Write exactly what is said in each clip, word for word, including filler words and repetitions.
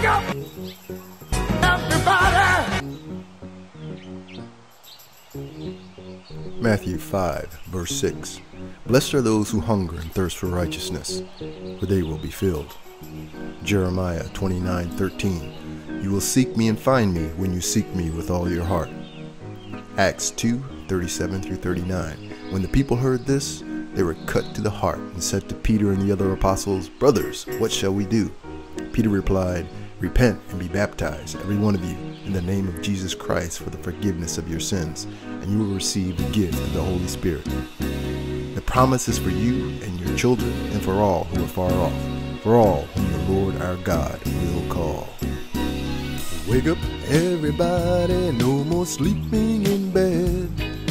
Wake up, everybody! Matthew five, verse six. Blessed are those who hunger and thirst for righteousness, for they will be filled. Jeremiah twenty-nine, thirteen. You will seek me and find me when you seek me with all your heart. Acts two, thirty-seven through thirty-nine. When the people heard this, they were cut to the heart and said to Peter and the other apostles, Brothers, what shall we do? Peter replied, Repent and be baptized, every one of you, in the name of Jesus Christ for the forgiveness of your sins, and you will receive the gift of the Holy Spirit. The promise is for you and your children and for all who are far off, for all whom the Lord our God will call. Wake up, everybody, no more sleeping in bed.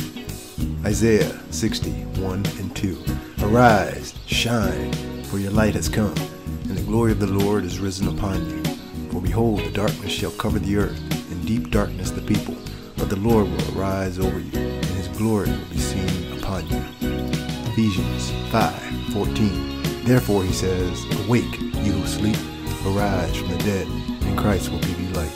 Isaiah sixty, one and two. Arise, shine, for your light has come, and the glory of the Lord is risen upon you. For behold, the darkness shall cover the earth, and deep darkness the people. But the Lord will arise over you, and his glory will be seen upon you. Ephesians five, fourteen. Therefore he says, Awake, you who sleep, arise from the dead, and Christ will give you light.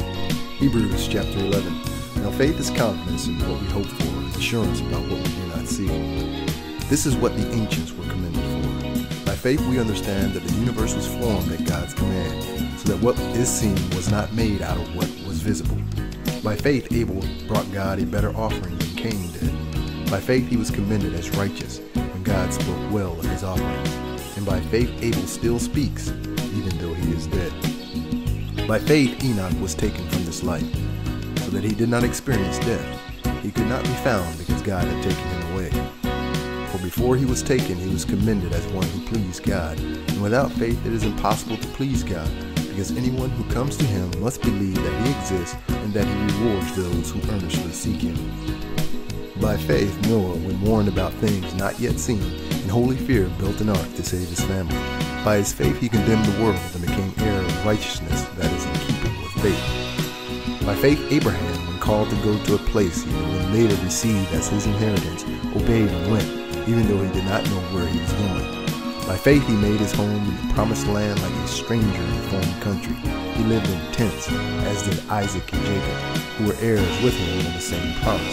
Hebrews chapter eleven. Now faith is confidence in what we hope for, and assurance about what we do not see. This is what the ancients were commended for. By faith we understand that the universe was formed at God's command, so that what is seen was not made out of what was visible. By faith Abel brought God a better offering than Cain did. By faith he was commended as righteous, when God spoke well of his offerings. And by faith Abel still speaks, even though he is dead. By faith Enoch was taken from this life, so that he did not experience death. He could not be found because God had taken him away. For before he was taken, he was commended as one who pleased God. And without faith it is impossible to please God, because anyone who comes to him must believe that he exists and that he rewards those who earnestly seek him. By faith Noah, when warned about things not yet seen, in holy fear built an ark to save his family. By his faith he condemned the world and became heir of righteousness that is in keeping with faith. By faith Abraham, when called to go to a place he would later receive as his inheritance, obeyed and went, even though he did not know where he was going. By faith he made his home in the promised land like a stranger in a foreign country. He lived in tents, as did Isaac and Jacob, who were heirs with him of the same promise.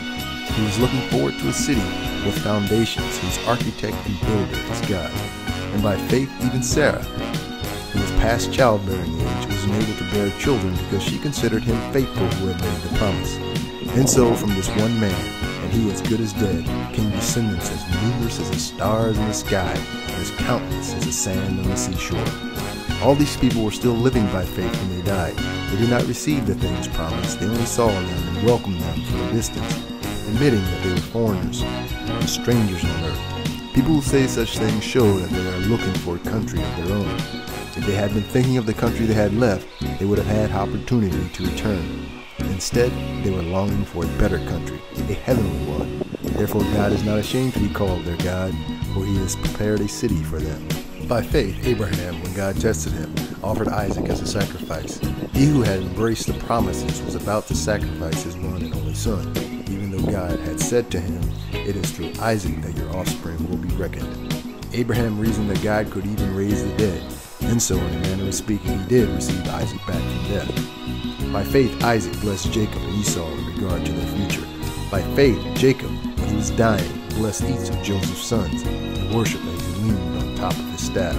He was looking forward to a city with foundations whose architect and builder is God. And by faith even Sarah, who was past childbearing age, was unable to bear children because she considered him faithful who had made the promise. And so from this one man, and he as good as dead, came descendants as numerous as the stars in the sky, and as countless as the sand on the seashore. All these people were still living by faith when they died. They did not receive the things promised. They only saw them and welcomed them from a distance, admitting that they were foreigners and strangers on earth. People who say such things show that they are looking for a country of their own. If they had been thinking of the country they had left, they would have had opportunity to return. Instead, they were longing for a better country, a heavenly one. Therefore God is not ashamed to be called their God, for he has prepared a city for them. By faith Abraham, when God tested him, offered Isaac as a sacrifice. He who had embraced the promises was about to sacrifice his one and only son, even though God had said to him, It is through Isaac that your offspring will be reckoned. Abraham reasoned that God could even raise the dead, and so in a manner of speaking he did receive Isaac back from death. By faith Isaac blessed Jacob and Esau in regard to their future. By faith Jacob, when he was dying, blessed each of Joseph's sons, and worshipped as he leaned on top of his staff.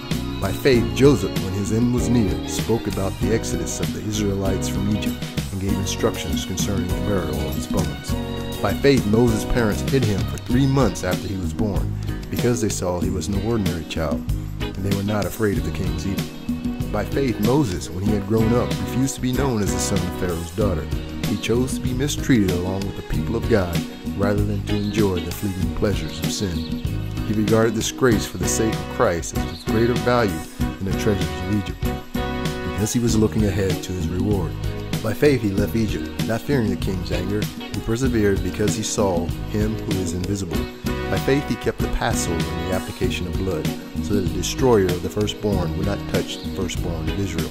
By faith Joseph, when his end was near, spoke about the exodus of the Israelites from Egypt, and gave instructions concerning the burial of his bones. By faith Moses' parents hid him for three months after he was born, because they saw he was no ordinary child, and they were not afraid of the king's edict. By faith Moses, when he had grown up, refused to be known as the son of Pharaoh's daughter. He chose to be mistreated along with the people of God, rather than to enjoy the fleeting pleasures of sin. He regarded disgrace for the sake of Christ as of greater value than the treasures of Egypt, because he was looking ahead to his reward. By faith he left Egypt, not fearing the king's anger. He persevered because he saw him who is invisible. By faith he kept the Passover and the application of blood, so that the destroyer of the firstborn would not touch the firstborn of Israel.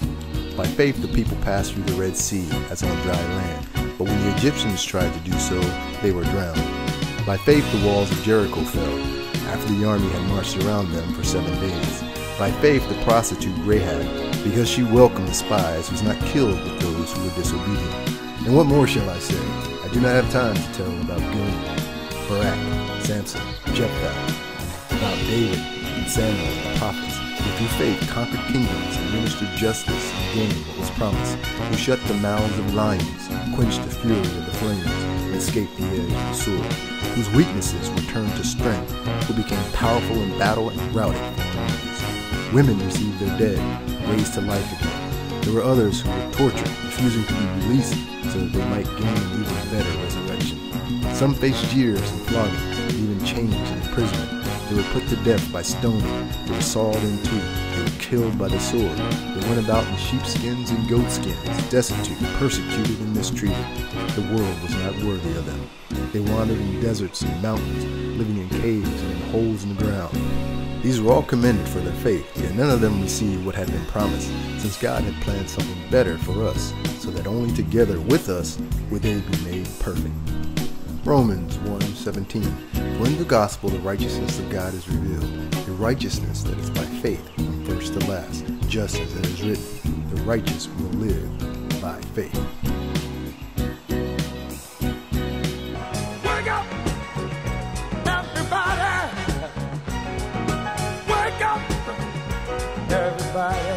By faith the people passed through the Red Sea as on dry land, but when the Egyptians tried to do so, they were drowned. By faith the walls of Jericho fell, after the army had marched around them for seven days. By faith, the prostitute Rahab, because she welcomed the spies, was not killed with those who were disobedient. And what more shall I say? I do not have time to tell about Gilead, Barak, Samson, Jephthah, about David and Samuel and the prophets, who through faith conquered kingdoms and ministered justice and gained what was promised, who shut the mouths of lions, quenched the fury of the flames, and escaped the edge of the sword, whose weaknesses were turned to strength, who became powerful in battle and routed their enemies. Women received their dead, raised to life again. There were others who were tortured, refusing to be released so that they might gain an even better resurrection. Some faced jeers and flogging, and even chains and imprisonment. They were put to death by stoning. They were sawed in two. They were killed by the sword. They went about in sheepskins and goatskins, destitute, persecuted, and mistreated. The world was not worthy of them. They wandered in deserts and mountains, living in caves and in holes in the ground. These were all commended for their faith, yet none of them received what had been promised, since God had planned something better for us, so that only together with us would they be made perfect. Romans one seventeen. For in the gospel the righteousness of God is revealed, the righteousness that is by faith from first to last, just as it is written, the righteous will live by faith. Wake up, everybody! Wake up, everybody!